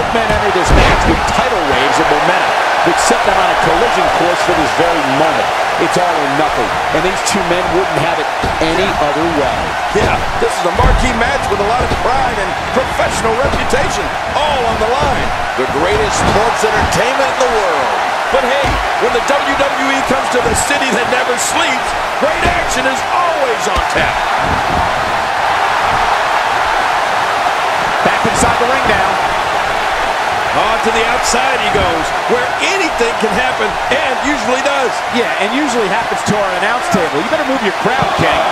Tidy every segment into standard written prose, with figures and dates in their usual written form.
men enter this match with tidal waves of momentum, which set them on a collision course for this very moment. It's all or nothing, and these two men wouldn't have it any other way. Yeah, this is a marquee match with a lot of pride and professional reputation, all on the line. The greatest sports entertainment in the world. But hey, when the WWE comes to the city that never sleeps, great action is always on tap. Back inside the ring now. On to the outside he goes, where anything can happen, and usually does. Yeah, and usually happens to our announce table. You better move your crowd, King.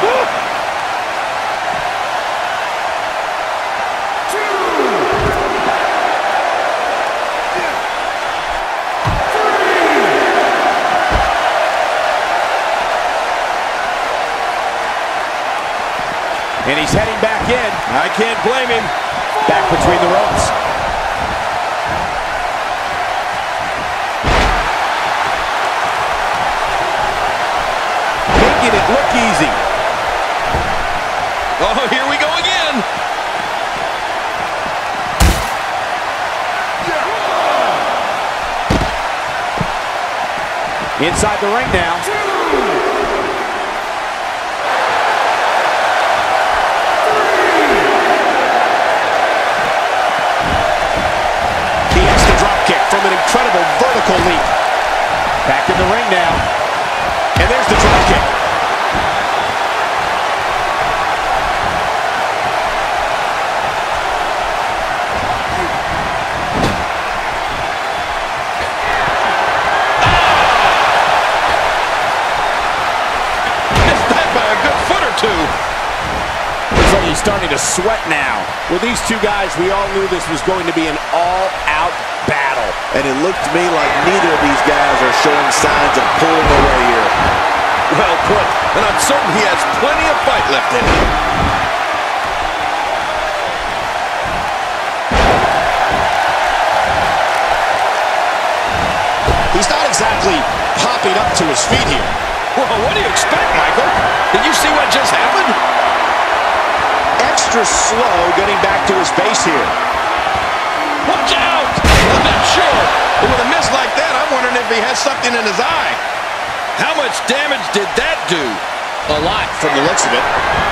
And he's heading back in. I can't blame him. Back between the ropes. Making it look easy. Oh, here we go again. Inside the ring now. From an incredible vertical leap. Back in the ring now. And there's the drop kick. Missed that by a good foot or two. Looks like he's starting to sweat now. With these two guys, we all knew this was going to be an all-out battle. And it looked to me like neither of these guys are showing signs of pulling away here. Well put, and I'm certain he has plenty of fight left in him. He's not exactly popping up to his feet here. Well, what do you expect, Michael? Did you see what just happened? Extra slow getting back to his base here. Watch out! I'm not sure, but with a miss like that, I'm wondering if he has something in his eye. How much damage did that do? A lot from the looks of it.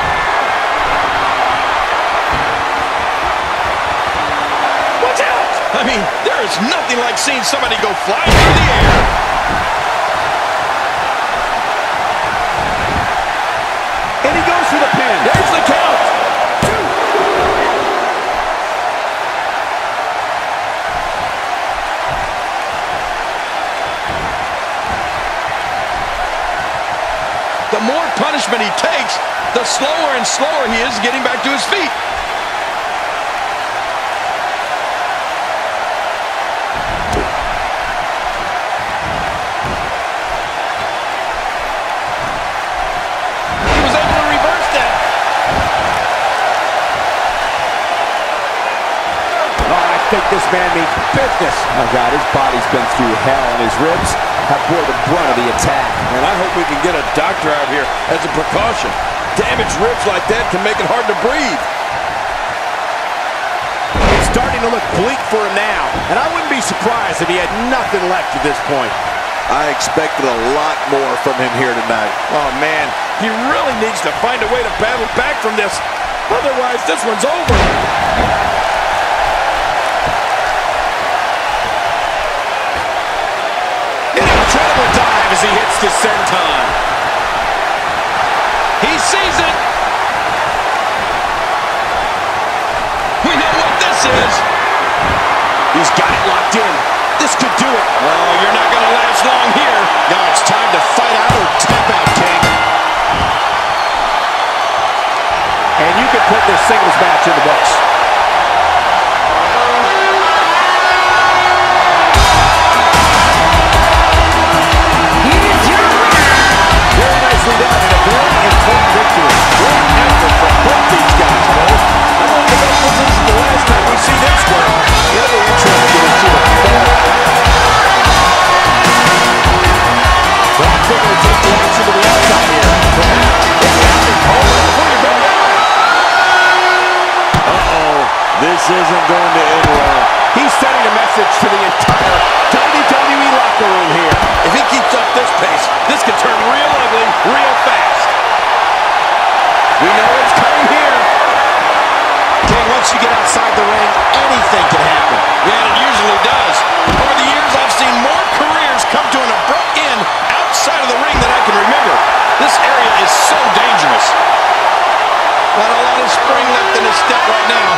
Watch out! I mean, there is nothing like seeing somebody go flying through the air. And he goes for the pin. There's the count. The more punishment he takes, the slower and slower he is getting back to his feet. He was able to reverse that. Oh, I think this man means business. Oh, God, his body's been through hell, and his ribs have bore the brunt of the attack. And I hope we can get a doctor out here as a precaution. Damaged ribs like that can make it hard to breathe. It's starting to look bleak for him now, and I wouldn't be surprised if he had nothing left at this point. I expected a lot more from him here tonight. Oh, man, he really needs to find a way to battle back from this. Otherwise, this one's over. Incredible dive as he hits the senton. He sees it. We know what this is. He's got it locked in. This could do it. Oh, you're not going to last long here. Now it's time to fight out or tap out, King. And you can put this singles match in the books. Very nicely done and a very important victory. Great effort from both these guys, Cole. I know the best position the last time we see them square. It'll be interesting to see what happens. Brock Ziggler to take the action to the outside here. For now, it's happening. Hold on before you go down. Uh-oh, this isn't going to end well. He's setting message to the entire WWE locker room here. If he keeps up this pace, this could turn real ugly real fast. We know what's coming here. King, once you get outside the ring, anything can happen. Yeah, it usually does. Over the years, I've seen more careers come to an abrupt end outside of the ring than I can remember. This area is so dangerous. Not a lot of spring left in his step right now.